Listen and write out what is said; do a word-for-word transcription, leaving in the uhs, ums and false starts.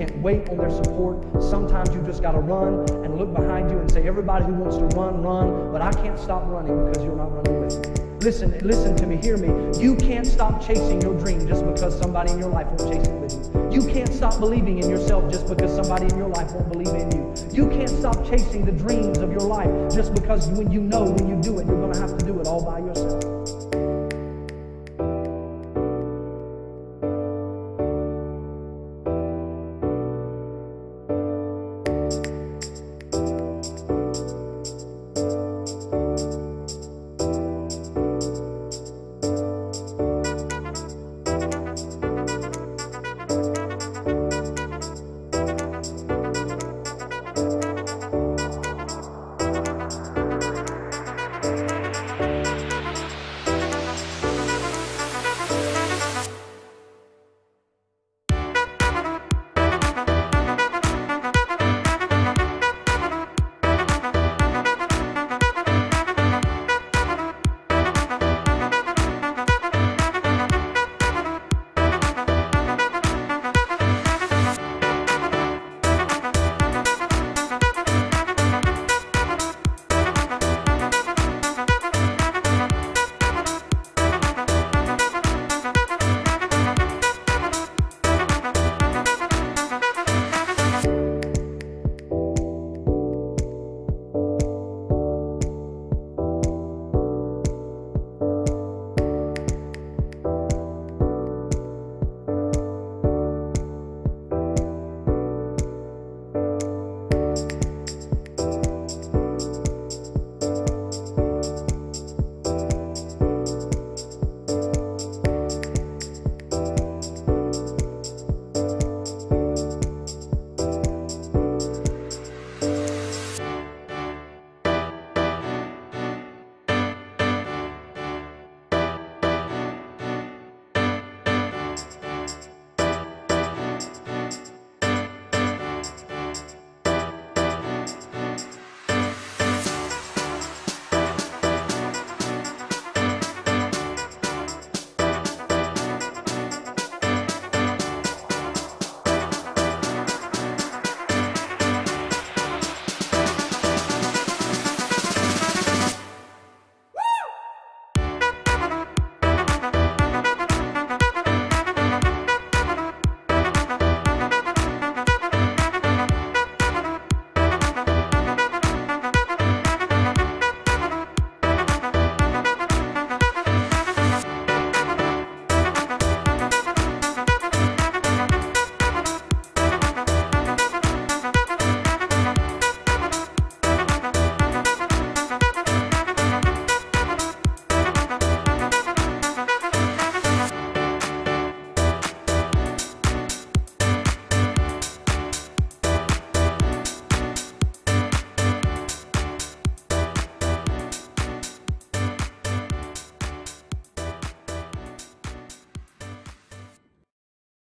can't wait on their support. Sometimes you just got to run and look behind you and say, everybody who wants to run, run, but I can't stop running because you're not running with me. Listen, listen to me, hear me. You can't stop chasing your dream just because somebody in your life won't chase it with you. You can't stop believing in yourself just because somebody in your life won't believe in you. You can't stop chasing the dreams of your life just because when you know when you do it, you're going to have to do it all by yourself.